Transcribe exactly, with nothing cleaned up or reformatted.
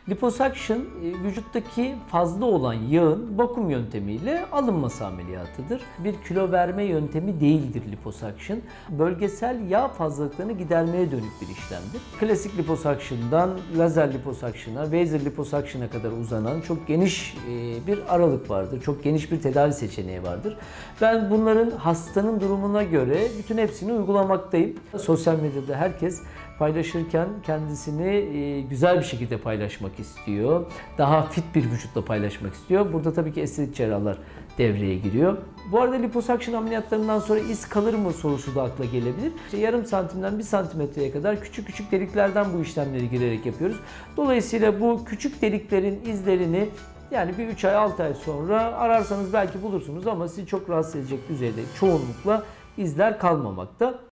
Liposuction, vücuttaki fazla olan yağın vakum yöntemiyle alınması ameliyatıdır. Bir kilo verme yöntemi değildir liposuction. Bölgesel yağ fazlalıklarını gidermeye dönük bir işlemdir. Klasik liposuction'dan lazer liposuction'a, laser liposuction'a kadar uzanan çok geniş bir aralık vardır. Çok geniş bir tedavi seçeneği vardır. Ben bunların hastanın durumuna göre bütün hepsini uygulamaktayım. Sosyal medyada herkes paylaşırken kendisini güzel bir şekilde paylaşmak istiyor. Daha fit bir vücutla paylaşmak istiyor. Burada tabii ki estetik cerrahlar devreye giriyor. Bu arada liposuction ameliyatlarından sonra iz kalır mı sorusu da akla gelebilir. İşte yarım santimden bir santimetreye kadar küçük küçük deliklerden bu işlemleri girerek yapıyoruz. Dolayısıyla bu küçük deliklerin izlerini yani bir üç ay altı ay sonra ararsanız belki bulursunuz ama sizi çok rahatsız edecek düzeyde çoğunlukla izler kalmamakta.